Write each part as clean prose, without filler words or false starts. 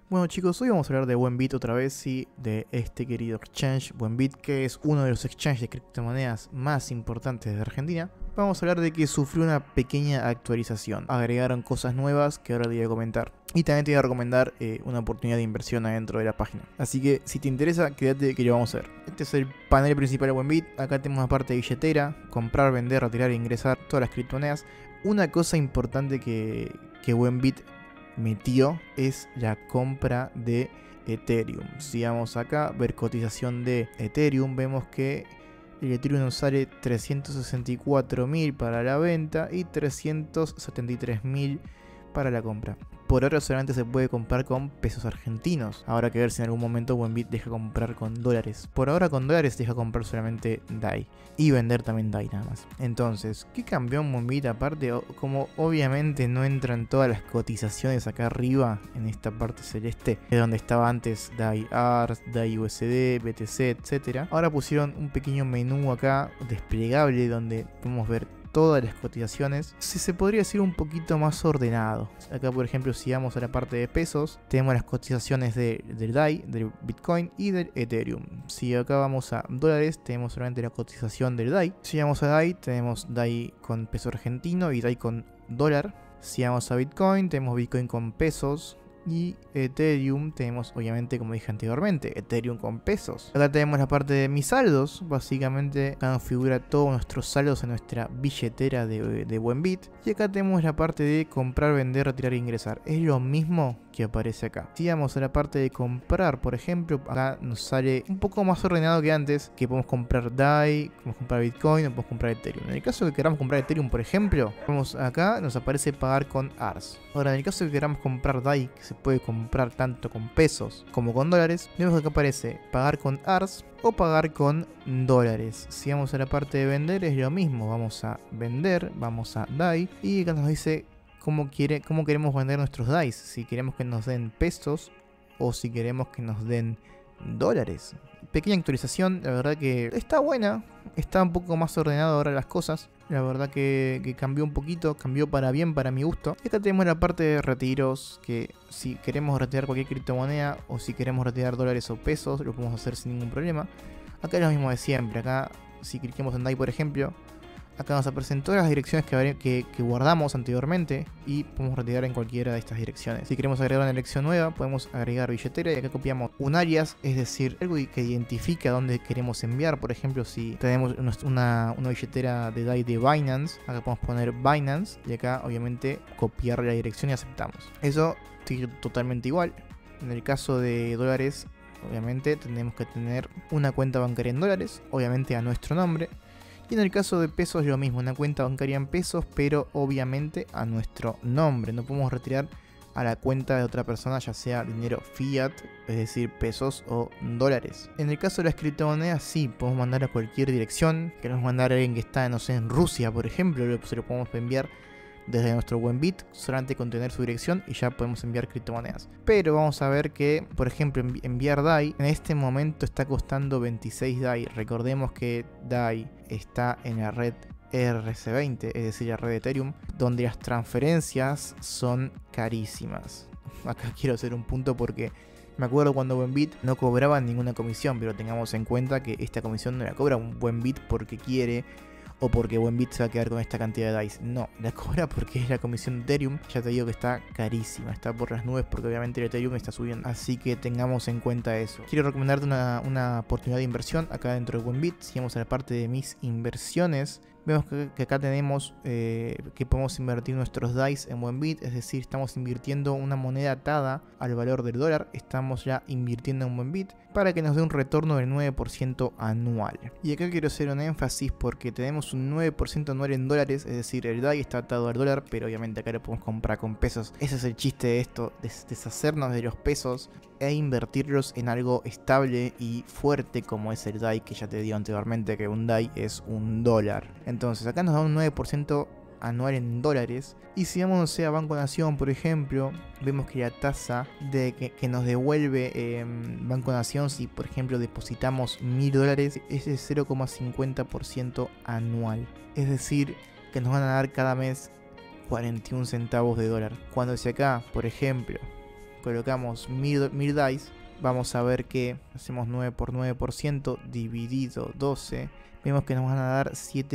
Bueno chicos, hoy vamos a hablar de Buenbit otra vez y de este querido exchange Buenbit, que es uno de los exchanges de criptomonedas más importantes de Argentina. Vamos a hablar de que sufrió una pequeña actualización. Agregaron cosas nuevas que ahora te voy a comentar. Y también te voy a recomendar una oportunidad de inversión adentro de la página. Así que si te interesa, quédate que lo vamos a ver. Este es el panel principal de Buenbit. Acá tenemos la parte de billetera, comprar, vender, retirar e ingresar todas las criptomonedas. Una cosa importante que Buenbit metió es la compra de Ethereum. Si vamos acá, ver cotización de Ethereum, vemos que el Ethereum nos sale 364.000 para la venta y 373.000 para la compra. Por ahora solamente se puede comprar con pesos argentinos. Habrá que ver si en algún momento Buenbit deja comprar con dólares. Por ahora con dólares deja comprar solamente DAI. Y vender también DAI nada más. Entonces, ¿qué cambió en Buenbit? Aparte, como obviamente no entran todas las cotizaciones acá arriba, en esta parte celeste, de donde estaba antes DAI ARS, DAI USD, BTC, etc. Ahora pusieron un pequeño menú acá desplegable donde podemos ver todas las cotizaciones, si se podría decir un poquito más ordenado. Acá por ejemplo, si vamos a la parte de pesos, tenemos las cotizaciones del DAI, del Bitcoin y del Ethereum. Si acá vamos a dólares, tenemos solamente la cotización del DAI. Si vamos a DAI, tenemos DAI con peso argentino y DAI con dólar. Si vamos a Bitcoin, tenemos Bitcoin con pesos. Y Ethereum tenemos, obviamente, como dije anteriormente, Ethereum con pesos. Acá tenemos la parte de mis saldos. Básicamente acá nos figura todos nuestros saldos en nuestra billetera de Buenbit. Y acá tenemos la parte de comprar, vender, retirar e ingresar. Es lo mismo que aparece acá. Si vamos a la parte de comprar, por ejemplo, acá nos sale un poco más ordenado que antes, que podemos comprar DAI, podemos comprar Bitcoin o podemos comprar Ethereum. En el caso de que queramos comprar Ethereum, por ejemplo, vamos acá, nos aparece pagar con ARS. Ahora, en el caso de que queramos comprar DAI, que se puede comprar tanto con pesos como con dólares, vemos que acá aparece pagar con ARS o pagar con dólares. Si vamos a la parte de vender, es lo mismo. Vamos a vender, vamos a DAI y acá nos dice cómo queremos vender nuestros DAIs. Si queremos que nos den pesos o si queremos que nos den dólares. Pequeña actualización, la verdad que está buena. Está un poco más ordenado ahora las cosas. La verdad que cambió un poquito, cambió para bien para mi gusto. Y acá tenemos la parte de retiros, que si queremos retirar cualquier criptomoneda o si queremos retirar dólares o pesos, lo podemos hacer sin ningún problema. Acá es lo mismo de siempre. Acá si cliquemos en DAI, por ejemplo, acá nos aparecen todas las direcciones que guardamos anteriormente y podemos retirar en cualquiera de estas direcciones. Si queremos agregar una dirección nueva, podemos agregar billetera y acá copiamos un alias, es decir, algo que identifica dónde queremos enviar. Por ejemplo, si tenemos una billetera de DAI de Binance, acá podemos poner Binance y acá obviamente copiar la dirección y aceptamos. Eso sigue totalmente igual. En el caso de dólares, obviamente tenemos que tener una cuenta bancaria en dólares, obviamente a nuestro nombre. Y en el caso de pesos lo mismo, una cuenta bancaria en pesos, pero obviamente a nuestro nombre. No podemos retirar a la cuenta de otra persona, ya sea dinero fiat, es decir, pesos o dólares. En el caso de las criptomonedas, sí, podemos mandar a cualquier dirección. Queremos mandar a alguien que está, no sé, en Rusia, por ejemplo, se lo podemos enviar desde nuestro Buenbit, solamente con tener su dirección y ya podemos enviar criptomonedas. Pero vamos a ver que, por ejemplo, enviar DAI en este momento está costando 26 DAI. Recordemos que DAI está en la red ERC20, es decir, la red de Ethereum, donde las transferencias son carísimas. Acá quiero hacer un punto porque me acuerdo cuando Buenbit no cobraba ninguna comisión, pero tengamos en cuenta que esta comisión no la cobra un Buenbit porque quiere o porque Buenbit se va a quedar con esta cantidad de DAIs. No, la cobra porque es la comisión de Ethereum. Ya te digo que está carísima, está por las nubes porque obviamente el Ethereum está subiendo. Así que tengamos en cuenta eso. Quiero recomendarte una oportunidad de inversión acá dentro de Buenbit. Si vamos a la parte de mis inversiones, vemos que acá tenemos que podemos invertir nuestros DAIs en Buenbit, es decir, estamos invirtiendo una moneda atada al valor del dólar, estamos ya invirtiendo en Buenbit para que nos dé un retorno del 9% anual. Y acá quiero hacer un énfasis porque tenemos un 9% anual en dólares, es decir, el DAI está atado al dólar, pero obviamente acá lo podemos comprar con pesos. Ese es el chiste de esto, deshacernos de los pesos e invertirlos en algo estable y fuerte como es el DAI, que ya te digo anteriormente que un DAI es un dólar. Entonces acá nos da un 9% anual en dólares. Y si vamos, no sé, a Banco Nación, por ejemplo, vemos que la tasa que nos devuelve Banco Nación, si por ejemplo depositamos $1000, es de 0,50% anual. Es decir, que nos van a dar cada mes 41 centavos de dólar. Cuando si acá, por ejemplo, colocamos 1000 dice, vamos a ver que hacemos 9 por 9% dividido 12. Vemos que nos van a dar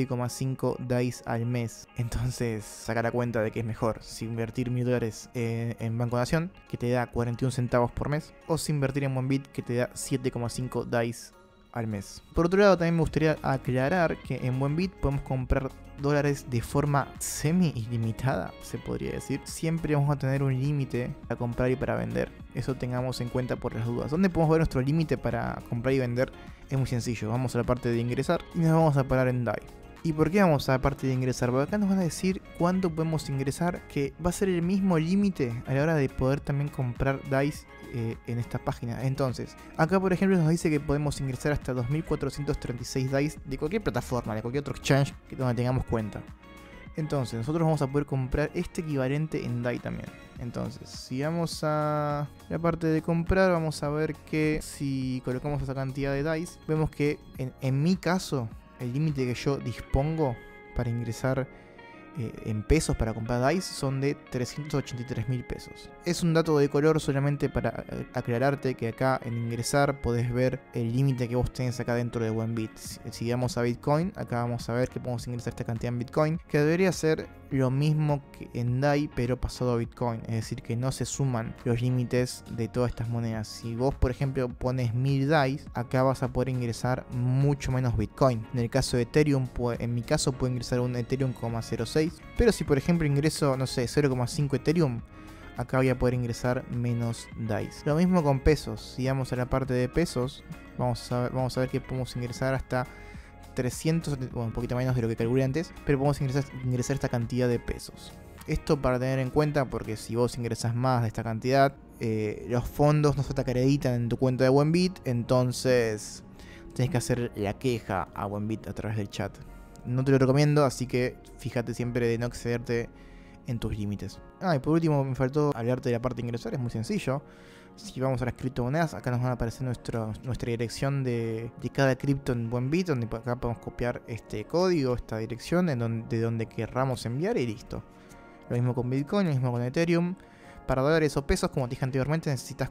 7,5 dice al mes. Entonces saca la cuenta de que es mejor si invertir $1000 en Banco Nación, que te da 41 centavos por mes, o si invertir en Buenbit, que te da 7,5 dice al mes. Por otro lado, también me gustaría aclarar que en Buenbit podemos comprar dólares de forma semi ilimitada, se podría decir. Siempre vamos a tener un límite para comprar y para vender. Eso tengamos en cuenta por las dudas. ¿Dónde podemos ver nuestro límite para comprar y vender? Es muy sencillo. Vamos a la parte de ingresar y nos vamos a parar en DAI. ¿Y por qué vamos a la parte de ingresar? Porque acá nos van a decir cuánto podemos ingresar, que va a ser el mismo límite a la hora de poder también comprar DICE en esta página. Entonces, acá por ejemplo nos dice que podemos ingresar hasta 2436 DICE de cualquier plataforma, de cualquier otro exchange donde tengamos cuenta. Entonces, nosotros vamos a poder comprar este equivalente en DAI también. Entonces, si vamos a la parte de comprar, vamos a ver que si colocamos esa cantidad de DICE, vemos que en mi caso, el límite que yo dispongo para ingresar en pesos para comprar DICE son de 383.000 pesos. Es un dato de color solamente para aclararte que acá en ingresar podés ver el límite que vos tenés acá dentro de Buenbit. Si vamos a Bitcoin, acá vamos a ver que podemos ingresar esta cantidad en Bitcoin, que debería ser lo mismo que en DAI pero pasado a Bitcoin, es decir que no se suman los límites de todas estas monedas. Si vos por ejemplo pones 1000 DICE, acá vas a poder ingresar mucho menos Bitcoin. En el caso de Ethereum, en mi caso puedo ingresar un Ethereum 0,06, pero si por ejemplo ingreso, no sé, 0,5 Ethereum, acá voy a poder ingresar menos DICE. Lo mismo con pesos. Si vamos a la parte de pesos, vamos a ver que podemos ingresar hasta 300, bueno, un poquito menos de lo que calculé antes, pero podemos ingresar esta cantidad de pesos. Esto para tener en cuenta, porque si vos ingresas más de esta cantidad, los fondos no se te acreditan en tu cuenta de Buenbit, entonces tenés que hacer la queja a Buenbit a través del chat. No te lo recomiendo, así que fíjate siempre de no excederte en tus límites. Y por último me faltó hablarte de la parte de ingresar. Es muy sencillo. Si vamos a las criptomonedas, acá nos van a aparecer nuestra dirección de cada cripto en Buenbit, donde acá podemos copiar este código, esta dirección de donde querramos enviar y listo. Lo mismo con Bitcoin, lo mismo con Ethereum. Para dólares o pesos, como te dije anteriormente, necesitas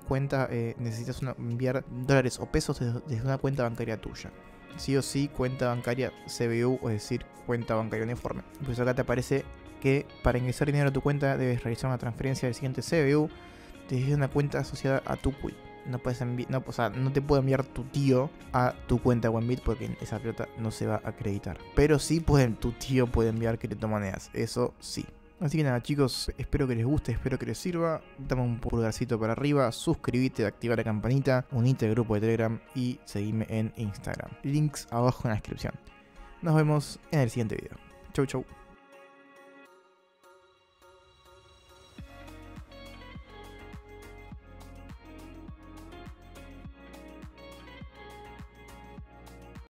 enviar dólares o pesos desde una cuenta bancaria tuya. Sí o sí, cuenta bancaria CBU, es decir, cuenta bancaria uniforme. Pues acá te aparece que para ingresar dinero a tu cuenta debes realizar una transferencia del siguiente CBU desde una cuenta asociada a tu QUIC. No te puede enviar tu tío a tu cuenta Buenbit porque esa plata no se va a acreditar. Pero sí tu tío puede enviar criptomonedas, eso sí. Así que nada chicos, espero que les guste, espero que les sirva. Dame un pulgarcito para arriba, suscríbete, activa la campanita, unite al grupo de Telegram y seguime en Instagram. Links abajo en la descripción. Nos vemos en el siguiente video. Chau chau.